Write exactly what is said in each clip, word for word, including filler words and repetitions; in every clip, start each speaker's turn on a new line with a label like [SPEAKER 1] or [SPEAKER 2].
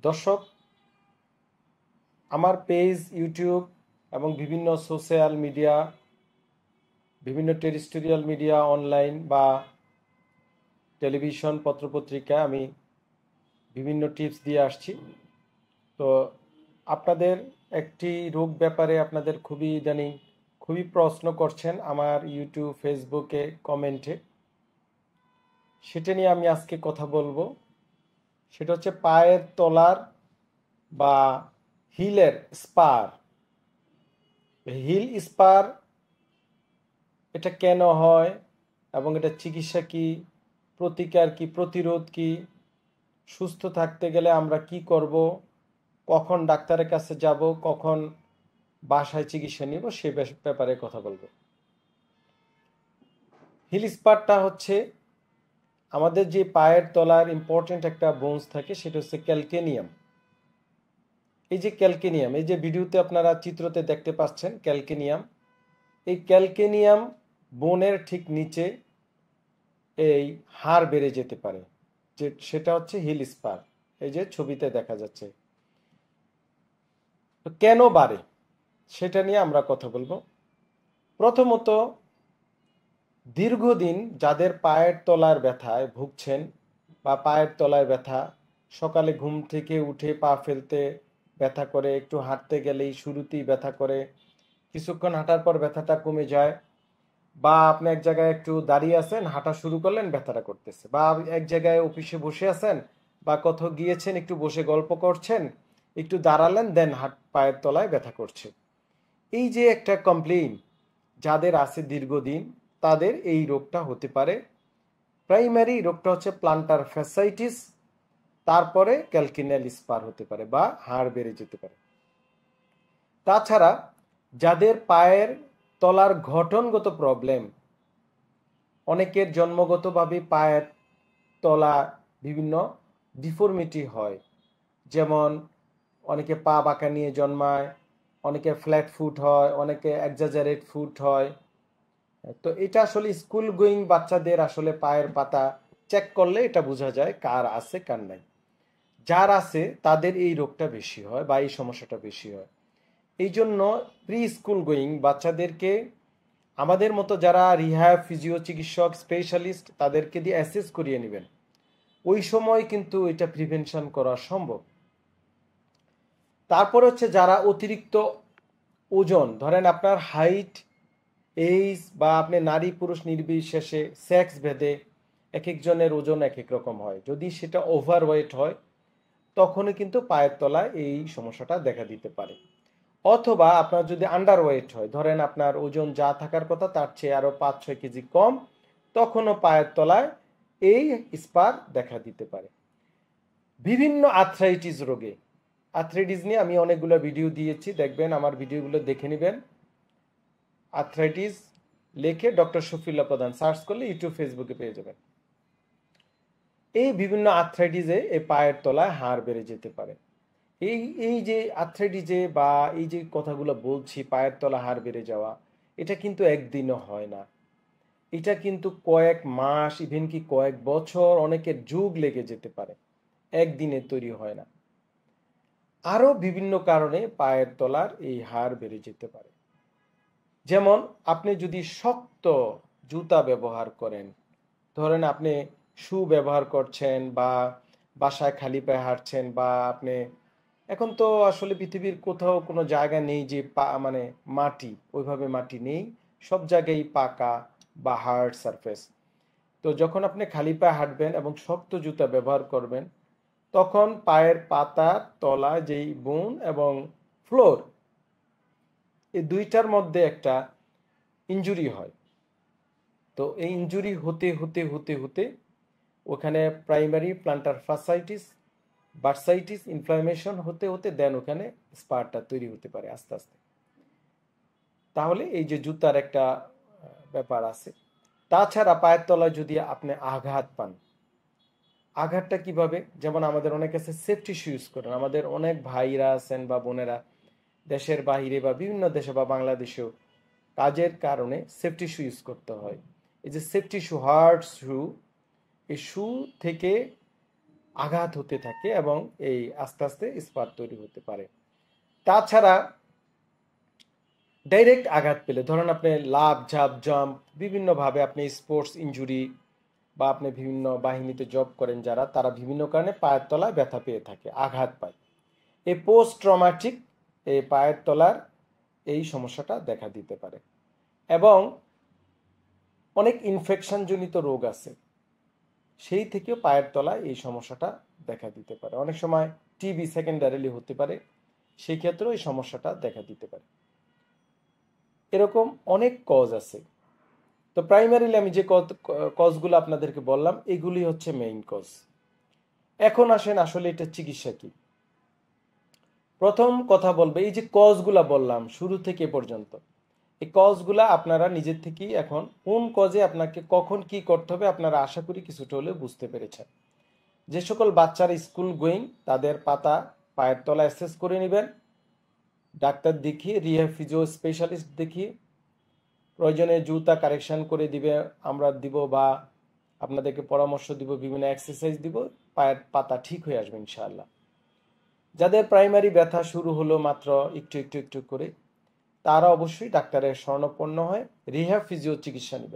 [SPEAKER 1] দর্শক, আমার page, YouTube এবং বিভিন্ন সোশ্যাল মিডিয়া, বিভিন্ন টেরিস্টোরিয়াল মিডিয়া, অনলাইন বা টেলিভিশন, পত্রপত্রিকা আমি বিভিন্ন টিপস দিয়ে আসছি। তো আপনাদের একটি রোগ ব্যাপারে আপনাদের খুবই ইদানিং খুবই প্রশ্ন করছেন আমার ইউটিউব, ফেসবুকে কমেন্টে। সেটা নিয়ে আমি আজকে কথা বলবো। সেটা হচ্ছে পায়ের তলার বা হিলের স্পার। হিল স্পার এটা কেন হয় এবং এটা চিকিৎসা কি, প্রতিকার কি, প্রতিরোধ কি, সুস্থ থাকতে গেলে আমরা কি করব, কখন ডাক্তারের কাছে যাব, কখন বাসায় চিকিৎসা নিব, সে ব্যাপারে কথা বলবো। হিল স্পারটা হচ্ছে আমাদের যে পায়ের তলার ইম্পর্টেন্ট একটা বোনস থাকে, সেটা হচ্ছে ক্যালকেনিয়াম। এই যে ক্যালকেনিয়াম, এই যে ভিডিওতে আপনারা চিত্রতে দেখতে পাচ্ছেন ক্যালকেনিয়াম, এই ক্যালকেনিয়াম বোনের ঠিক নিচে এই হাড় বেড়ে যেতে পারে, যে সেটা হচ্ছে হিল স্পার। এই যে ছবিতে দেখা যাচ্ছে। কেন বাড়ে সেটা নিয়ে আমরা কথা বলবো। প্রথমত, দীর্ঘদিন যাদের পায়ের তলার ব্যথায় ভুগছেন বা পায়ের তলায় ব্যথা, সকালে ঘুম থেকে উঠে পা ফেলতে ব্যথা করে, একটু হাঁটতে গেলেই শুরুতেই ব্যথা করে, কিছুক্ষণ হাঁটার পর ব্যথাটা কমে যায়, বা আপনি এক জায়গায় একটু দাঁড়িয়ে আছেন, হাঁটা শুরু করলেন, ব্যথাটা করতেছে, বা এক জায়গায় অফিসে বসে আছেন বা কোথাও গিয়েছেন, একটু বসে গল্প করছেন, একটু দাঁড়ালেন, দেন হাত পায়ের তলায় ব্যথা করছে। এই যে একটা কমপ্লেইন যাদের আছে দীর্ঘদিন, তাদের এই রোগটা হতে পারে। প্রাইমারি রোগটা হচ্ছে প্লান্টার ফ্যাসাইটিস, তারপরে ক্যালকেনিয়াল স্পার হতে পারে বা হাড় বেড়ে যেতে পারে। তাছাড়া যাদের পায়ের তলার গঠনগত প্রবলেম, অনেকের জন্মগতভাবে পায়ের তলা বিভিন্ন ডিফর্মিটি হয়, যেমন অনেকে পা বাঁকা নিয়ে জন্মায়, অনেকে ফ্ল্যাট ফুট হয়, অনেকে এক্সাজারেট ফুট হয়। তো এটা আসলে স্কুল গোয়িং বাচ্চাদের আসলে পায়ের পাতা চেক করলে এটা বোঝা যায় কার আছে কার নাই। যার আছে তাদের এই রোগটা বেশি হয় বা এই সমস্যাটা বেশি হয়। এই জন্য প্রি স্কুল গোয়িং বাচ্চাদেরকে আমাদের মতো যারা রিহ্যাব, ফিজিও চিকিৎসক, স্পেশালিস্ট, তাদেরকে দিয়ে অ্যাসেস করিয়ে নেবেন। ওই সময় কিন্তু এটা প্রিভেনশন করা সম্ভব। তারপর হচ্ছে যারা অতিরিক্ত ওজন, ধরেন আপনার হাইট, এইজ বা আপনি নারী পুরুষ নির্বিশেষে সেক্স ভেদে এক একজনের ওজন এক এক রকম হয়, যদি সেটা ওভারওয়েট হয় তখনই কিন্তু পায়ের তলায় এই সমস্যাটা দেখা দিতে পারে। অথবা আপনার যদি আন্ডারওয়েট হয়, ধরেন আপনার ওজন যা থাকার কথা তার চেয়ে আরো পাঁচ ছয় কেজি কম, তখনও পায়ের তলায় এই স্পার দেখা দিতে পারে। বিভিন্ন আর্থ্রাইটিস রোগে, আর্থ্রাইটিস নিয়ে আমি অনেকগুলো ভিডিও দিয়েছি, দেখবেন আমার ভিডিওগুলো দেখে নেবেন। আর্থ্রাইটিস লেখে ডক্টর শফিউল্লাহ প্রধান সার্চ করলে ইউটিউব, ফেসবুকে পেয়ে যাবেন। এই বিভিন্ন আর্থ্রাইটিসে এই পায়ের তলায় হাড় বেড়ে যেতে পারে। এই এই যে আর্থ্রাইটিসে বা এই যে কথাগুলো বলছি, পায়ের তলা হাড় বেড়ে যাওয়া, এটা কিন্তু একদিনও হয় না। এটা কিন্তু কয়েক মাস, ইভেন কি কয়েক বছর, অনেকের যুগ লেগে যেতে পারে, একদিনে তৈরি হয় না। আরো বিভিন্ন কারণে পায়ের তলার এই হাড় বেড়ে যেতে পারে। যেমন আপনি যদি শক্ত জুতা ব্যবহার করেন, ধরেন আপনি শু ব্যবহার করছেন বা বাসায় খালি পায়ে হাঁটছেন, বা আপনি এখন তো আসলে পৃথিবীর কোথাও কোনো জায়গা নেই যে পা মানে মাটি, ওইভাবে মাটি নেই, সব জায়গায় পাকা বা হার্ড সারফেস। তো যখন আপনি খালি পায়ে হাঁটবেন এবং শক্ত জুতা ব্যবহার করবেন, তখন পায়ের পাতার তলা যেই বোন এবং ফ্লোর, এই দুইটার মধ্যে একটা ইনজুরি হয়। তো এই ইনজুরি হতে হতে হতে হতে ওখানে primary plantar fasciitis, bursitis, inflammation হতে হতে দেন ওখানে স্পারটা তৈরি হতে পারে আস্তে আস্তে। তাহলে এই যে জুতার একটা ব্যাপার আছে। তাছাড়া পায়ের তলায় যদি আপনি আঘাত পান, আঘাতটা কিভাবে, যেমন আমাদের অনেক আছে সেফটি শু ইউজ করেন, আমাদের অনেক ভাইরা আছেন বা বোনেরা দেশের বাইরে বা বিভিন্ন দেশে বা বাংলাদেশেও কাজের কারণে সেফটি শু ইউজ করতে হয়। এই যে সেফটি শু, হার্ড শু, এই শু থেকে আঘাত হতে থাকে এবং এই আস্তে আস্তে স্পার তৈরি হতে পারে। তাছাড়া ডাইরেক্ট আঘাত পেলে, ধরেন আপনি লাফ ঝাঁপ জাম্প বিভিন্নভাবে আপনি স্পোর্টস ইনজুরি বা আপনি বিভিন্ন বাহিনীতে জব করেন যারা, তারা বিভিন্ন কারণে পায়ের তলায় ব্যথা পেয়ে থাকে, আঘাত পায়। এই পোস্ট ট্রমাটিক এই পায়ের তলার এই সমস্যাটা দেখা দিতে পারে। এবং অনেক ইনফেকশনজনিত রোগ আছে, সেই থেকেও পায়ের তলায় এই সমস্যাটা দেখা দিতে পারে। অনেক সময় টিবি সেকেন্ডারিলি হতে পারে, সেই ক্ষেত্রেও এই সমস্যাটা দেখা দিতে পারে। এরকম অনেক কজ আছে। তো প্রাইমারিলি আমি যে কজগুলো আপনাদেরকে বললাম এগুলি হচ্ছে মেইন কজ। এখন আসেন আসলে এটা চিকিৎসা কি। প্রথম কথা বলবে, এই যে কজগুলা বললাম শুরু থেকে পর্যন্ত, এই কজগুলা আপনারা নিজের থেকেই এখন কোন কজে আপনাকে কখন কি করতে হবে আপনারা আশা করি কিছুটা হলেও বুঝতে পেরেছেন। যে সকল বাচ্চারা স্কুল গোয়িং তাদের পাতা পায়ের তলা অ্যাসেস করে নেবেন, ডাক্তার দেখিয়ে রিহ্যাব ফিজিও স্পেশালিস্ট দেখিয়ে প্রয়োজনে জুতা কারেকশন করে দিবে আমরা দিব, বা আপনাদেরকে পরামর্শ দিব, বিভিন্ন এক্সারসাইজ দিব, পায়ের পাতা ঠিক হয়ে আসবে ইনশাআল্লাহ। যাদের প্রাইমারি ব্যথা শুরু হলো মাত্র একটু একটু একটু করে, তারা অবশ্যই ডাক্তারের শরণাপন্ন হয় রিহ্যাব ফিজিও চিকিৎসা নেবে।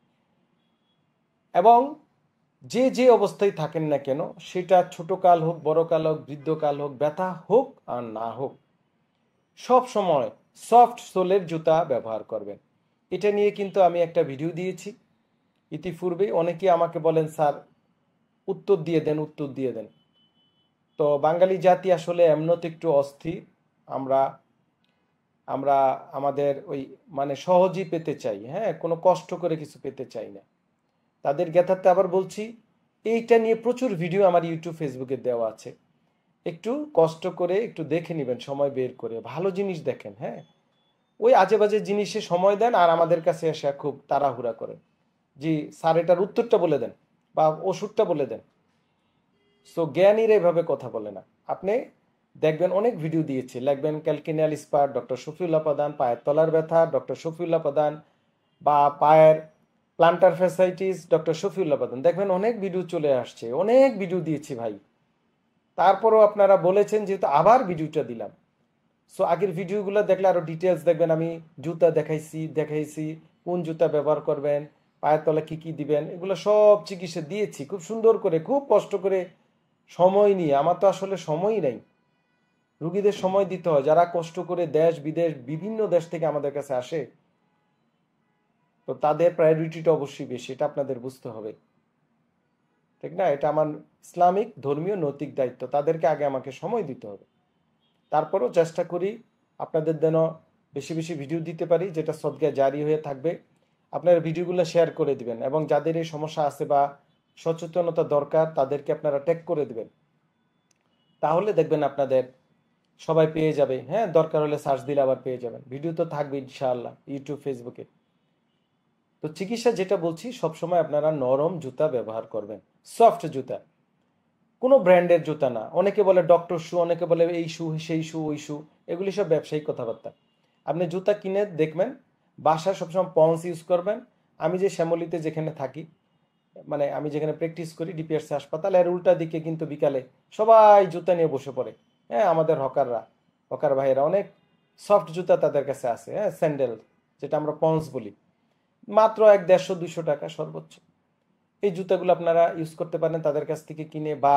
[SPEAKER 1] এবং যে যে অবস্থায় থাকেন না কেন, সেটা ছোট কাল হোক বড় কাল হোক বৃদ্ধকাল হোক, ব্যথা হোক আর না হোক, সব সময় সফট সোলের জুতা ব্যবহার করবেন। এটা নিয়ে কিন্তু আমি একটা ভিডিও দিয়েছি ইতিপূর্বে। অনেকে আমাকে বলেন স্যার উত্তর দিয়ে দেন উত্তর দিয়ে দেন। তো বাঙালি জাতি আসলে এমনত একটু অস্থির, আমরা আমরা আমাদের ওই মানে সহজেই পেতে চাই, হ্যাঁ, কোনো কষ্ট করে কিছু পেতে চাই না। তাদের জ্ঞাতার্থে আবার বলছি, এইটা নিয়ে প্রচুর ভিডিও আমার ইউটিউব ফেসবুকে দেওয়া আছে, একটু কষ্ট করে একটু দেখে নেবেন, সময় বের করে ভালো জিনিস দেখেন। হ্যাঁ, ওই আজে বাজে জিনিসে সময় দেন আর আমাদের কাছে এসে খুব তাড়াহুড়া করেন, জি স্যার এটার উত্তরটা বলে দেন বা ওষুধটা বলে দেন। সো জ্ঞানীরা এভাবে কথা বলে না। আপনি দেখবেন অনেক ভিডিও দিয়েছে, লিখবেন ক্যালকিনিয়াল স্পার ডক্টর শফিউল্লাহ প্রধান, পায়ের তলার ব্যথা ডক্টর শফিউল্লাহ প্রধান, বা পায়ের প্লান্টার ফ্যাসাইটিস ডক্টর শফিউল্লাহ প্রধান, দেখবেন অনেক ভিডিও চলে আসছে, অনেক ভিডিও দিয়েছি ভাই। তারপরেও আপনারা বলেছেন যেহেতু আবার ভিডিওটা দিলাম। সো আগের ভিডিওগুলো দেখলে আরো ডিটেলস দেখবেন, আমি জুতা দেখাইছি দেখাইছি কোন জুতা ব্যবহার করবেন, পায়ের তলা কি কি দিবেন, এগুলো সব চিকিৎসা দিয়েছি খুব সুন্দর করে, খুব কষ্ট করে সময় নিয়ে। আমার তো আসলে সময়ই নাই, রুগীদের সময় দিতে হয়, যারা কষ্ট করে দেশ বিদেশ বিভিন্ন দেশ থেকে আমাদের কাছে আসে, তো তাদের প্রায়োরিটিটা অবশ্যই বেশি, এটা আপনাদের বুঝতে হবে, ঠিক না? এটা আমার ইসলামিক ধর্মীয় নৈতিক দায়িত্ব, তাদেরকে আগে আমাকে সময় দিতে হবে। তারপরও চেষ্টা করি আপনাদের যেন বেশি বেশি ভিডিও দিতে পারি, যেটা সদকা জারি হয়ে থাকবে। আপনারা ভিডিওগুলো শেয়ার করে দিবেন এবং যাদের এই সমস্যা আছে বা সচেতনতা দরকার তাদেরকে আপনারা ট্যাগ করে দিবেন, তাহলে দেখবেন আপনাদের সবাই পেয়ে যাবে। হ্যাঁ, দরকার হলে সার্চ দিলে আবার পেয়ে যাবেন, ভিডিও তো থাকবে ইনশাআল্লাহ ইউটিউব ফেসবুকে। তো চিকিৎসা যেটা বলছি, সবসময় আপনারা নরম জুতা ব্যবহার করবেন, সফট জুতা, কোনো ব্র্যান্ডের জুতা না। অনেকে বলে ডক্টর শু, অনেকে বলে এই শু সেই শু ওই শু, এগুলি সব ব্যবসায়িক কথাবার্তা। আপনি জুতা কিনে দেখবেন, বাসায় সবসময় পন্স ইউজ করবেন। আমি যে শ্যামলিতে যেখানে থাকি, মানে আমি যেখানে প্র্যাকটিস করি ডিপিআরসি হাসপাতাল, এর উল্টা দিকে কিন্তু বিকালে সবাই জুতা নিয়ে বসে পড়ে। হ্যাঁ, আমাদের হকাররা, হকার ভাইয়েরা অনেক সফট জুতা তাদের কাছে আছে, হ্যাঁ, স্যান্ডেল যেটা আমরা পন্স বলি, মাত্র এক দেড়শো দুইশো টাকা সর্বোচ্চ। এই জুতাগুলো আপনারা ইউজ করতে পারেন তাদের কাছ থেকে কিনে, বা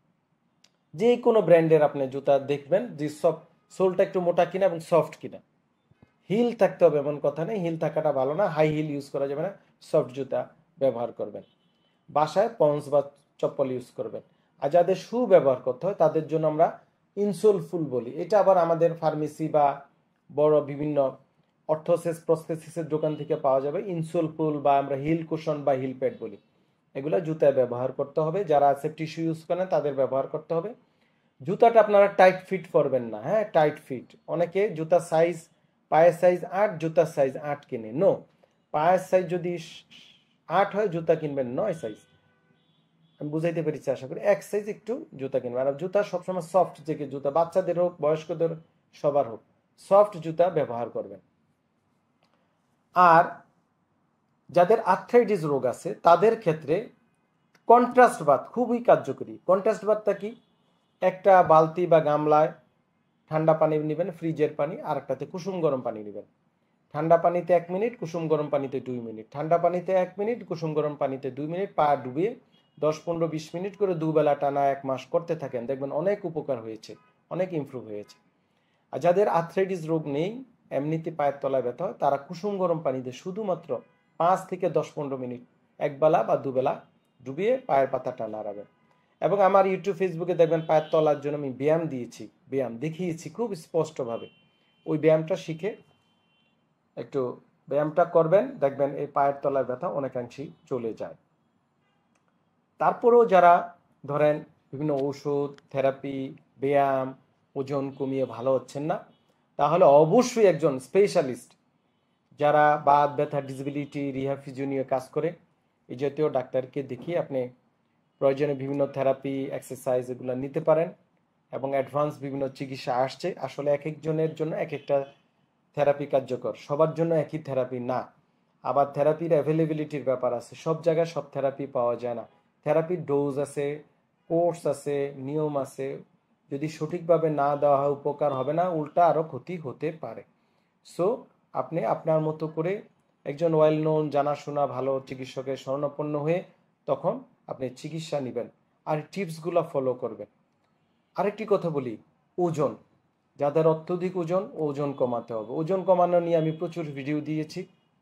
[SPEAKER 1] যে কোনো ব্র্যান্ডের আপনি জুতা দেখবেন যে সব সোলটা একটু মোটা কিনা এবং সফট কিনা। হিল থাকতে হবে এমন কথা নেই, হিল থাকাটা ভালো না, হাই হিল ইউজ করা যাবে না, সফট জুতা ব্যবহার করবেন। বাসায় পন্স বা চপ্পল ইউজ করবেন। আর যাদের শু ব্যবহার করতে হয় তাদের জন্য আমরা ইনসোল ফুল বলি, এটা আবার আমাদের ফার্মেসি বা বড় বিভিন্ন অর্থোসেস প্রস্থেসিসের দোকান থেকে পাওয়া যাবে। ইনসোল ফুল বা আমরা হিল কুশন বা হিল প্যাড বলি, এগুলো জুতায় ব্যবহার করতে হবে। যারা সেফটি শু ইউজ করেন তাদের ব্যবহার করতে হবে। জুতাটা আপনারা টাইট ফিট করবেন না, হ্যাঁ, টাইট ফিট। অনেকে জুতার সাইজ, পায়ের সাইজ আট, জুতার সাইজ আট কিনে, নো, পায়ের সাইজ যদি আট হয় জুতা কিনবেন নয় সাইজ। আমি বুঝাইতে পেরেছি আশা করি। এক সাইজ একটু জুতা কিনবেন। আর জুতা সবসময় সফট যে জুতা, বাচ্চাদের হোক বয়স্কদের সবার হোক, সফট জুতা ব্যবহার করবেন। আর যাদের আর্থ্রাইটিস রোগ আছে তাদের ক্ষেত্রে কন্ট্রাস্ট বাথ খুবই কার্যকরী। কন্ট্রাস্ট বাথটা কি? একটা বালতি বা গামলায় ঠান্ডা পানি নেবেন, ফ্রিজের পানি, আর একটাতে কুসুম গরম পানি নেবেন। ঠান্ডা পানিতে এক মিনিট, কুসুম গরম পানিতে দুই মিনিট, ঠান্ডা পানিতে এক মিনিট, কুসুম গরম পানিতে দুই মিনিট, পা ডুবিয়ে দশ পনেরো বিশ মিনিট করে দুবেলা টানা এক মাস করতে থাকেন, দেখবেন অনেক উপকার হয়েছে, অনেক ইমপ্রুভ হয়েছে। আর যাদের আর্থ্রাইটিস রোগ নেই, এমনিতে পায়ের তলায় ব্যথা হয়, তারা কুসুম গরম পানিতে শুধুমাত্র পাঁচ থেকে দশ পনেরো মিনিট একবেলা বা দুবেলা ডুবিয়ে পায়ের পাতাটা নাড়াবেন। এবং আমার ইউটিউব ফেসবুকে দেখবেন পায়ের তলার জন্য আমি ব্যায়াম দিয়েছি, ব্যায়াম দেখিয়েছি খুব স্পষ্টভাবে। ওই ব্যায়ামটা শিখে একটু ব্যায়ামটা করবেন, দেখবেন এই পায়ের তলার ব্যথা অনেকাংশেই চলে যায়। তারপরেও যারা ধরেন বিভিন্ন ওষুধ, থেরাপি, ব্যায়াম, ওজন কমিয়ে ভালো হচ্ছেন না, তাহলে অবশ্যই একজন স্পেশালিস্ট যারা বাত ব্যথা, ডিসেবিলিটি, রিহ্যাব ফিজিও নিয়ে কাজ করে, এই জাতীয় ডাক্তারকে দেখিয়ে আপনি প্রয়োজনে বিভিন্ন থেরাপি, এক্সারসাইজ এগুলো নিতে পারেন। এবং অ্যাডভান্স বিভিন্ন চিকিৎসা আসছে, আসলে এক একজনের জন্য এক একটা থেরাপি কার্যকর, সবার জন্য একই থেরাপি না। আবার থেরাপির অ্যাভেলেবিলিটির ব্যাপার আছে, সব জায়গায় সব থেরাপি পাওয়া যায় না। থেরাপির ডোজ আছে, কোর্স আছে, নিয়ম আছে, যদি সঠিকভাবে না দেওয়া হয় উপকার হবে না, উল্টা আরও ক্ষতি হতে পারে। সো আপনি আপনার মতো করে একজন ওয়েল নোন, জানাশোনা ভালো চিকিৎসকের শরণাপন্ন হয়ে তখন আপনি চিকিৎসা নেবেন আর টিপসগুলো ফলো করবেন। আরেকটি কথা বলি, ওজন, যাদের অত্যধিক ওজন, ওজন কমাতে হবে। ওজন কমানো নিয়ে আমি প্রচুর ভিডিও দিয়েছি।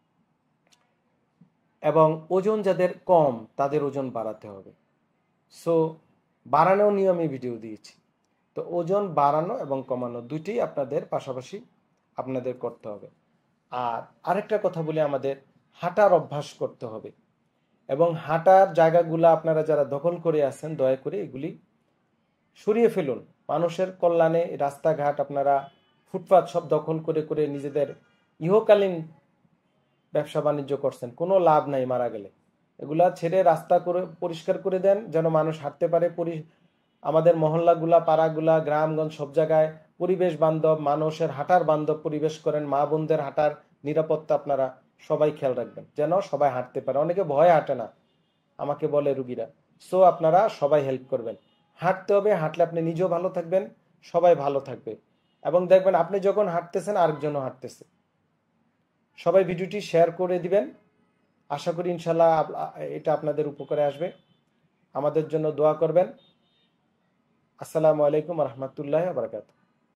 [SPEAKER 1] এবং ওজন যাদের কম, তাদের ওজন বাড়াতে হবে। সো বাড়ানো নিয়ে আমি ভিডিও দিয়েছি। তো ওজন বাড়ানো এবং কমানো দুইটাই আপনাদের পাশাপাশি আপনাদের করতে হবে। আর আরেকটা কথা বলি, আমাদের হাঁটার অভ্যাস করতে হবে। এবং হাঁটার জায়গাগুলো আপনারা যারা দখল করে আছেন, দয়া করে এগুলি সরিয়ে ফেলুন। মানুষের কল্যাণে রাস্তাঘাট, আপনারা ফুটপাত সব দখল করে করে নিজেদের ইহকালীন ব্যবসা বাণিজ্য করছেন, কোনো লাভ নাই মারা গেলে। এগুলা ছেড়ে রাস্তা করে পরিষ্কার করে দেন, যেন মানুষ হাঁটতে পারে। আমাদের মহল্লাগুলা, পাড়াগুলা, গ্রামগঞ্জ সব জায়গায় পরিবেশ বান্ধব, মানুষের হাঁটার বান্ধব পরিবেশ করেন। মা বোনদের হাঁটার নিরাপত্তা আপনারা সবাই খেয়াল রাখবেন, যেন সবাই হাঁটতে পারে। অনেকে ভয় হাঁটে না, আমাকে বলে রুগীরা। সো আপনারা সবাই হেল্প করবেন, হাঁটতে হবে। হাঁটলে আপনি নিজেও ভালো থাকবেন, সবাই ভালো থাকবে। এবং দেখবেন আপনি যখন হাঁটতেছেন আরেকজনও হাঁটতেছে। সবাই ভিডিওটি শেয়ার করে দিবেন। আশা করি ইনশাল্লাহ এটা আপনাদের উপকারে আসবে। আমাদের জন্য দোয়া করবেন। আসসালামু আলাইকুম ওয়া রাহমাতুল্লাহি ওয়া বারাকাতুহু।